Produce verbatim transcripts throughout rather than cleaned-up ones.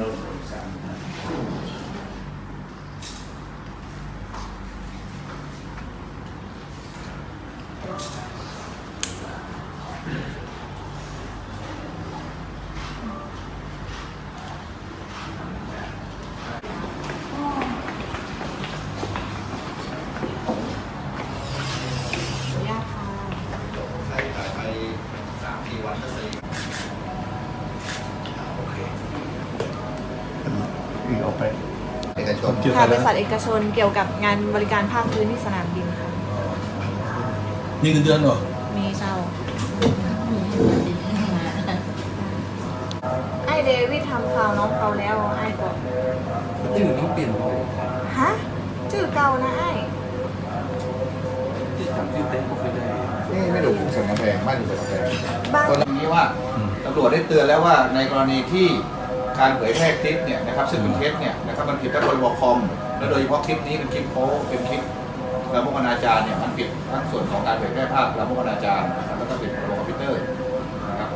ค่ะบริษัทเอกชนเกี่ยวกับงานบริการภาคพื้นที่สนามบินค่ะมีเงินเดือนเหรอมีเจ้าไอเดวิดทำข่าวน้องเขาแล้วไอบอกชื่อน้องเปลี่ยนฮะชื่อเก่านะไอที่จำชื่อเต็มไม่ได้นี่ไม่ดูสัญญาแพงบ้านอยู่สัญญาแพงตอนนี้ว่าตำรวจได้เตือนแล้วว่าในกรณีที่การเผยแพร่คลิปเนี่ยนะครับซึ่งเป็นเท็จเนี่ยนะครับมันผิดทั้งบริบทคอมและโดยเฉพาะคลิปนี้เป็นคลิปโป๊เป็นคลิปลามกอนาจารเนี่ยมันผิดทั้งส่วนของการเผยแพร่ภาพลามกอนาจารนะครับแล้วก็ผิดพรบคอมพิวเตอร์นะครับ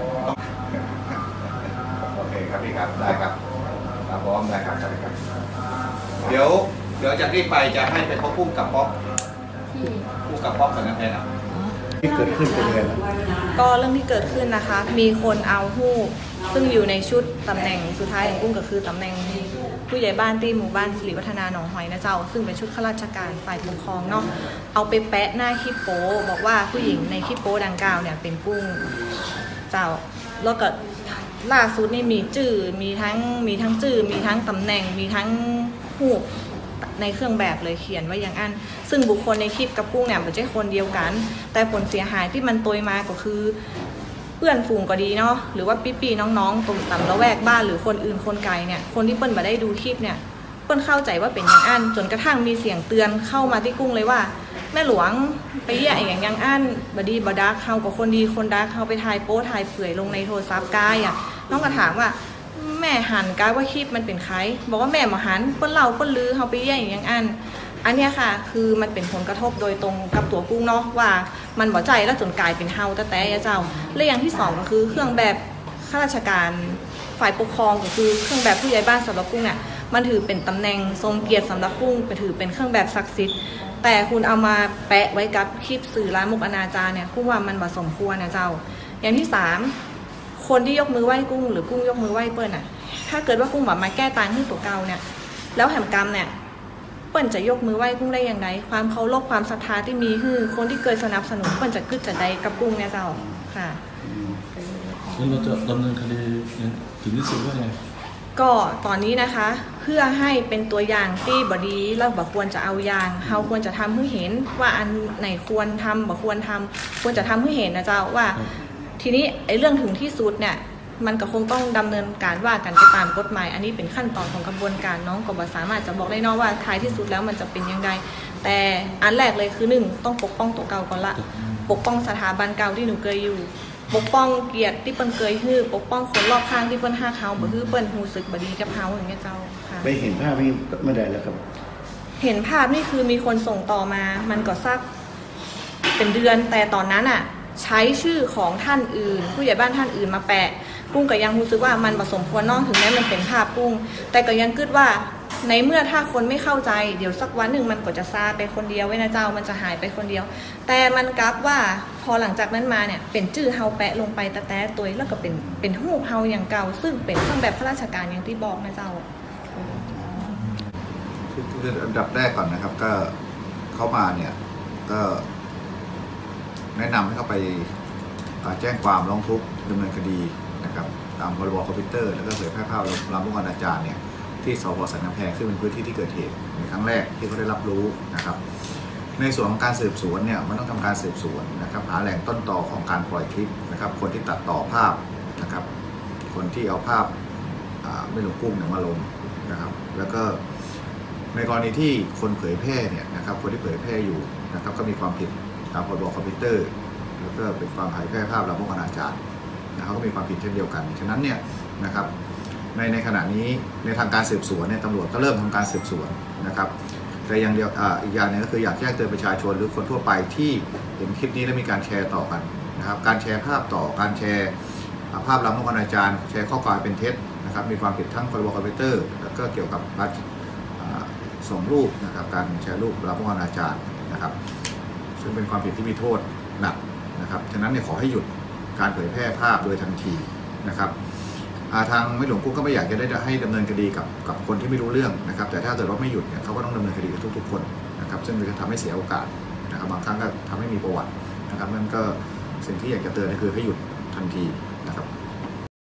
โอเคครับพี่ครับได้ครับครับพร้อมได้ครับได้ครับเดี๋ยวเดี๋ยวจากนี้ไปจะให้ไปพบผู้กับป๊อปผู้กับป๊อปสัญญาแพงที่เกิดขึ้นเป็นยังไงนะก็เรื่องที่เกิดขึ้นนะคะมีคนเอาหู้ซึ่งอยู่ในชุดตำแหน่งสุดท้ายของกุ้งก็คือตำแหน่งผู้ใหญ่บ้านที่หมู่บ้านสิริวัฒนาหนองหอยนะเจ้าซึ่งเป็นชุดข้าราชการฝ่ายปกครองเนาะเอาไปแปะหน้าคลิปโป๊บอกว่าผู้หญิงในคลิปโป๊ดังกล่าวเนี่ยเป็นกุ้งเจ้าแล้วก็ล่าสุดนี่มีจื่อมีทั้งมีทั้งจื่อมีทั้งตำแหน่งมีทั้งหู้ในเครื่องแบบเลยเขียนไว้อย่างอันซึ่งบุคคลในคลิปกับกุ้งเนี่ยไม่ใช่คนเดียวกันแต่ผลเสียหายที่มันโตยมาก็คือเพื่อนฝูงก็ดีเนาะหรือว่าพี่ๆน้องๆตรงต่ำละแวกบ้านหรือคนอื่นคนไกลเนี่ยคนที่เปิ้ลมาได้ดูคลิปเนี่ยเปิ้ลเข้าใจว่าเป็นอย่างอันจนกระทั่งมีเสียงเตือนเข้ามาที่กุ้งเลยว่าแม่หลวงไปแย่อย่างยังอันบดีบดักเข้ากับคนดีคนดักเข้าไปถ่ายโป๊ถ่ายเปื่อยลงในโทรศัพท์กายอ่ะน้องก็ถามว่าแม่หันกายว่าคลิปมันเป็นใครบอกว่าแม่มาหันเปิ้ลเล่าเปิ้ลลือเขาไปแย่อย่างยังอันอันนี้ค่ะคือมันเป็นผลกระทบโดยตรงกับตัวกุ้งเนาะว่ามันหัวใจแล้วจนกลายเป็นเฮาแต่แต่เจ้าและอย่างที่สองก็คือเครื่องแบบข้าราชการฝ่ายปกครองก็คือเครื่องแบบผู้ใหญ่บ้านสำหรับกุ้งเนี่ยมันถือเป็นตำแหน่งทรงเกียรติสำหรับกุ้งไปถือเป็นเครื่องแบบศักดิ์สิทธิ์แต่คุณเอามาแปะไว้กับคลิปสื่อลามกอนาจารเนี่ยกุ้งว่ามันบ่สมควรนะเจ้าอย่างที่สามคนที่ยกมือไหว้กุ้งหรือกุ้งยกมือไหว้เปิ้ลอ่ะถ้าเกิดว่ากุ้งแบบมาแก้ต่างที่ตัวเก่าเนี่ยแล้วแหมกรรมเนี่ยเปิ้ลจะยกมือไหว้กุ้งได้อย่างไรความเคารพความศรัทธาที่มีคือคนที่เคยสนับสนุนเปิ้ลจะขึ้นจะได้กับกุ้งเนี่ยเจ้าค่ะแล้วเราจะดำเนินคดีถึงที่สุดว่าไงก็ตอนนี้นะคะเพื่อให้เป็นตัวอย่างที่บดีเราบอกควรจะเอาอย่างเราควรจะทำให้เห็นว่าอันไหนควรทำบอกควรทำควรจะทำให้เห็นนะเจ้าว่าทีนี้ไอ้เรื่องถึงที่สุดเนี่ยมันก็คงต้องดำเนินการว่ากันไปตามกฎหมายอันนี้เป็นขั้นตอนของกระบวนการน้องก็บ่สามารถจะบอกได้นอกว่าท้ายที่สุดแล้วมันจะเป็นยังไงแต่อันแรกเลยคือหนึ่งต้องปกป้องตัวเก่าก่อนละปกป้องสถาบันเก่าที่หนูเคยอยู่ปกป้องเกียรติที่เปิ้ลเคยฮื้อปกป้องคนรอบข้างที่เปิ้ลห้าเขาบ่ฮื้อเปิ้ลหูสึกบ่ดีกับเขาอย่างเงี้ยเจ้าค่ะไปเห็นภาพนี้เมื่อใดแล้วครับเห็นภาพนี่คือมีคนส่งต่อมามันก็สักเป็นเดือนแต่ตอนนั้นอ่ะใช้ชื่อของท่านอื่นผู้ใหญ่บ้านท่านอื่นมาแปะกุ้งก็ยังรู้สึกว่ามันผสมควรน้องถึงแม้มันเป็นภาพกุ้งแต่ก็ยังคิดว่าในเมื่อถ้าคนไม่เข้าใจเดี๋ยวสักวันหนึ่งมันก็จะซาไปคนเดียวไว้นะเจ้ามันจะหายไปคนเดียวแต่มันกลับว่าพอหลังจากนั้นมาเนี่ยเป็นชื่อเฮาแปะลงไปแต่แต่ตัวแล้วก็เป็นเป็นหูเฮาอย่างเก่าซึ่งเป็นเครื่องแบบข้าราชการอย่างที่บอกนะเจ้าคืออันดับแรกก่อนนะครับก็เข้ามาเนี่ยก็แนะนำให้เขาไปแจ้งความร้องทุกข์ดำเนินคดีนะครับตามพรบคอมพิวเตอร์แล้วก็เผยแพร่ภาพลามกอนาจารเนี่ยที่สพสันกำแพงซึ่งเป็นพื้นที่ที่เกิดเหตุในครั้งแรกที่เขาได้รับรู้นะครับในส่วนของการสืบสวนเนี่ยมันต้องทำการสืบสวนนะครับหาแหล่งต้นตอของการปล่อยคลิปนะครับคนที่ตัดต่อภาพนะครับคนที่เอาภาพไม่หลงกุ้งเนี่ยมาลงนะครับแล้วก็ในกรณีที่คนเผยแพร่เนี่ยนะครับคนที่เผยแพร่อยู่นะครับก็มีความผิดตามพรบคอมพิวเตอร์แล้วก็เป็นความเผยแพร่ภาพลามกอนาจารนะครับก็มีความผิดเช่นเดียวกันฉะนั้นเนี่ยนะครับในในขณะนี้ในทางการสืบสวนเนี่ยตำรวจก็เริ่มทำการสืบสวนนะครับแต่อย่างเดียวอ่าอีกอย่างนึงก็คืออยากแจ้งเตือนประชาชนหรือคนทั่วไปที่เห็นคลิปนี้แล้วมีการแชร์ต่อกันนะครับการแชร์ภาพต่อการแชร์ภาพลามกอนาจารแชร์ข้อความเป็นเท็จนะครับมีความผิดทั้งพรบคอมพิวเตอร์แล้วก็เกี่ยวกับการส่งรูปนะครับการแชร์รูปรับผู้อนาจารนะครับซึ่งเป็นความผิดที่มีโทษหนักนะครับฉะนั้นเนี่ยขอให้หยุดการเผยแพร่ภาพโดยทันทีนะครับทางไม่หลวงกุ้งก็ไม่อยากจะได้ให้ดำเนินคดีกับกับคนที่ไม่รู้เรื่องนะครับแต่ถ้าเกิดว่าไม่หยุดเนี่ยเขาก็ต้องดำเนินคดีกับทุกๆคนนะครับซึ่งมันจะทำให้เสียโอกาสนะครับบางครั้งก็ทำให้มีประวัตินะครับนั่นก็สิ่งที่อยากจะเตือนก็คือให้หยุดทันทีนะครับ